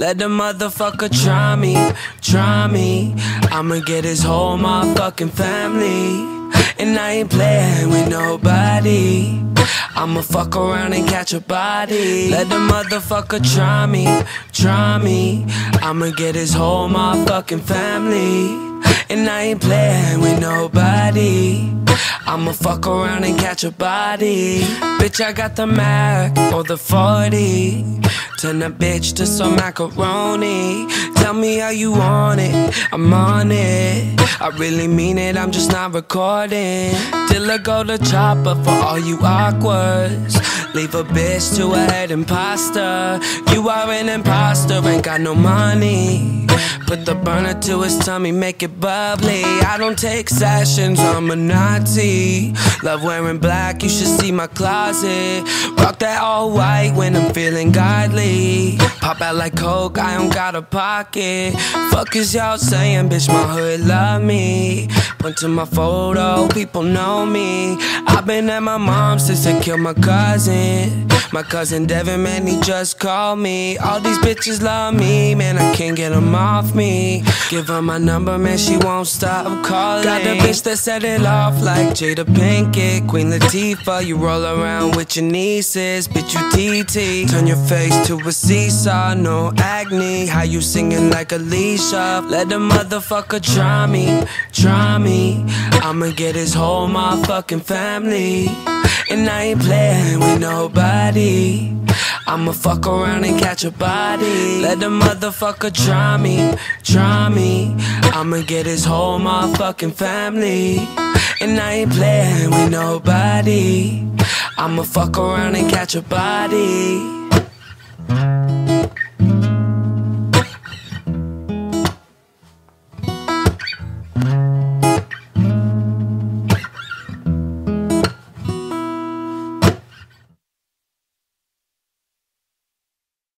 Let the motherfucker try me, try me. I'ma get his whole motherfucking family. And I ain't playing with nobody. I'ma fuck around and catch a body. Let the motherfucker try me, try me. I'ma get his whole motherfucking family. And I ain't playing with nobody. I'ma fuck around and catch a body. Bitch, I got the Mac or the 40. Turn a bitch to some macaroni. Tell me how you want it, I'm on it. I really mean it, I'm just not recording. Till I go to chopper for all you awkwards. Leave a bitch to a head imposter. You are an imposter, ain't got no money. Put the burner to his tummy, make it bubbly. I don't take sessions, I'm a Nazi. Love wearing black, you should see my closet. Rock that all white when I'm feeling godly. Pop out like coke, I don't got a pocket. Fuck is y'all saying, bitch, my hood love me. Point to my photo, people know me. I've been at my mom's since they killed my cousin. My cousin Devin, man, he just called me. All these bitches love me, man, I can't get them off me. Give her my number, man, she won't stop calling. Got the bitch that set it off like Jada Pinkett, Queen Latifah. You roll around with your nieces, bitch, you TT. Turn your face to a seesaw, no acne. How you singing like Alicia? Let the motherfucker try me, try me. I'ma get his whole motherfucking family. And I ain't playing with nobody. I'ma fuck around and catch a body. Let the motherfucker try me, try me. I'ma get his whole motherfucking family. And I ain't playing with nobody. I'ma fuck around and catch a body.